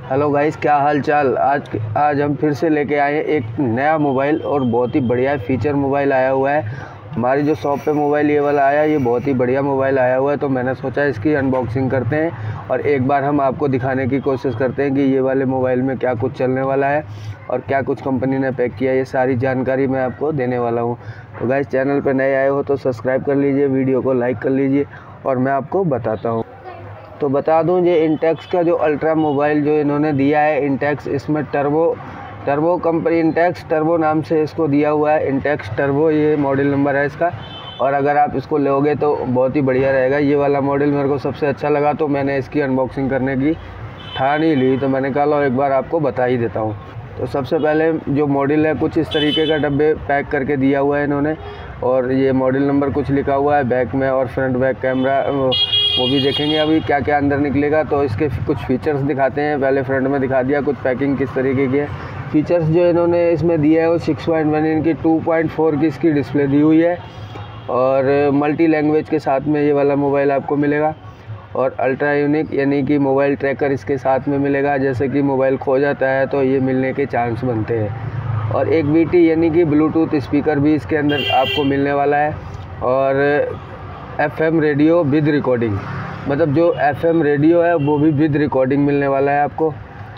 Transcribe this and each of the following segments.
Hello guys, क्या हाल चाल। आज हम फिर से लेके आए हैं एक नया मोबाइल और बहुत ही बढ़िया फीचर मोबाइल आया हुआ है। हमारी जो शॉप पे मोबाइल ये वाला आया, ये बहुत ही बढ़िया मोबाइल आया हुआ है। तो मैंने सोचा इसकी अनबॉक्सिंग करते हैं और एक बार हम आपको दिखाने की कोशिश करते हैं कि ये वाले मोबाइल में क्या कुछ चलने वाला है और क्या कुछ कंपनी ने पैक किया है। ये सारी जानकारी मैं आपको देने वाला हूँ। तो गाइस, चैनल पर नए आए हो तो सब्सक्राइब कर लीजिए, वीडियो को लाइक कर लीजिए और मैं आपको बताता हूँ। तो बता दूं, ये इंटेक्स का जो अल्ट्रा मोबाइल जो इन्होंने दिया है, इंटेक्स, इसमें टर्बो कंपनी, इंटेक्स टर्बो नाम से इसको दिया हुआ है। इंटेक्स टर्बो ये मॉडल नंबर है इसका। और अगर आप इसको लोगे तो बहुत ही बढ़िया रहेगा। ये वाला मॉडल मेरे को सबसे अच्छा लगा तो मैंने इसकी अनबॉक्सिंग करने की ठान ही ली। तो मैंने कहा लो एक बार आपको बता ही देता हूँ। तो सबसे पहले जो मॉडल है, कुछ इस तरीके का डब्बे पैक करके दिया हुआ है इन्होंने। और ये मॉडल नंबर कुछ लिखा हुआ है बैक में, और फ्रंट बैक कैमरा वो भी देखेंगे अभी क्या क्या अंदर निकलेगा। तो इसके कुछ फीचर्स दिखाते हैं। पहले फ्रंट में दिखा दिया कुछ पैकिंग किस तरीके की है। फीचर्स जो इन्होंने इसमें दिया है वो 6.1 इंच की 2.4 की इसकी डिस्प्ले दी हुई है और मल्टी लैंग्वेज के साथ में ये वाला मोबाइल आपको मिलेगा। और अल्ट्रा यूनिक यानी कि मोबाइल ट्रैकर इसके साथ में मिलेगा। जैसे कि मोबाइल खो जाता है तो ये मिलने के चांस बनते हैं। और एक BT यानी कि ब्लूटूथ स्पीकर भी इसके अंदर आपको मिलने वाला है। और FM रेडियो विद रिकॉर्डिंग, मतलब जो FM रेडियो है वो भी विद रिकॉर्डिंग मिलने वाला है आपको।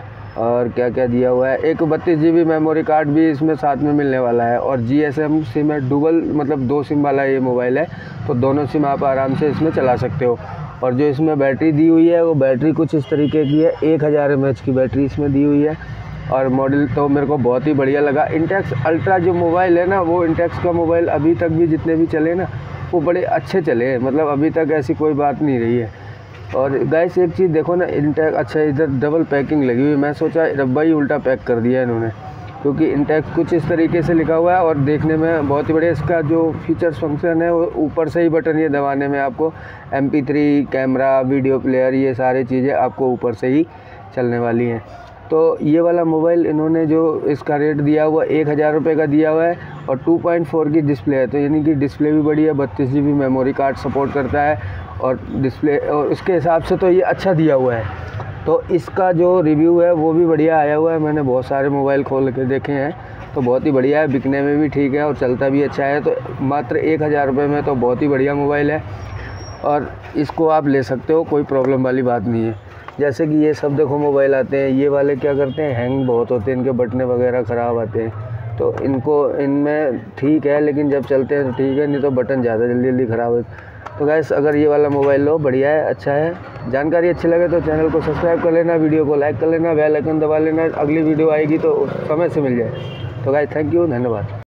और क्या क्या दिया हुआ है, एक 32 GB मेमोरी कार्ड भी इसमें साथ में मिलने वाला है। और GSM सिम है, डुबल, मतलब 2 सिम वाला ये मोबाइल है। तो दोनों सिम आप आराम से इसमें चला सकते हो। और जो इसमें बैटरी दी हुई है वो बैटरी कुछ इस तरीके की है, 1000 mAh की बैटरी इसमें दी हुई है। और मॉडल तो मेरे को बहुत ही बढ़िया लगा। इंटेक्स अल्ट्रा जो मोबाइल है ना, वो इंटेक्स का मोबाइल अभी तक भी जितने भी चले ना वो बड़े अच्छे चले, मतलब अभी तक ऐसी कोई बात नहीं रही है। और गाइस एक चीज़ देखो ना, इंटेक्स, अच्छा इधर डबल पैकिंग लगी हुई है। मैं सोचा डब्बा ही उल्टा पैक कर दिया इन्होंने, क्योंकि इंटेक्स कुछ इस तरीके से लिखा हुआ है और देखने में बहुत ही बढ़िया। इसका जो फीचर्स फंक्शन है वो ऊपर से ही बटन ये दबाने में आपको MP3 कैमरा, वीडियो प्लेयर, ये सारी चीज़ें आपको ऊपर से ही चलने वाली हैं। तो ये वाला मोबाइल इन्होंने जो इसका रेट दिया हुआ 1000 रुपये का दिया हुआ है और 2.4 की डिस्प्ले है। तो यानी कि डिस्प्ले भी बड़ी है, 32 GB मेमोरी कार्ड सपोर्ट करता है और डिस्प्ले, और इसके हिसाब से तो ये अच्छा दिया हुआ है। तो इसका जो रिव्यू है वो भी बढ़िया आया हुआ है। मैंने बहुत सारे मोबाइल खोल के देखे हैं तो बहुत ही बढ़िया है, बिकने में भी ठीक है और चलता भी अच्छा है। तो मात्र 1000 रुपये में तो बहुत ही बढ़िया मोबाइल है और इसको आप ले सकते हो, कोई प्रॉब्लम वाली बात नहीं है। जैसे कि ये सब देखो मोबाइल आते हैं, ये वाले क्या करते हैं, हैंग बहुत होते हैं, इनके बटने वगैरह ख़राब आते हैं। तो इनमें ठीक है, लेकिन जब चलते हैं तो ठीक है, नहीं तो बटन ज़्यादा जल्दी ख़राब हो। तो गाइस, अगर ये वाला मोबाइल लो, बढ़िया है, अच्छा है। जानकारी अच्छी लगे तो चैनल को सब्सक्राइब कर लेना, वीडियो को लाइक कर लेना, बेल आइकन दबा लेना, अगली वीडियो आएगी तो समय से मिल जाए। तो गाइस, थैंक यू, धन्यवाद।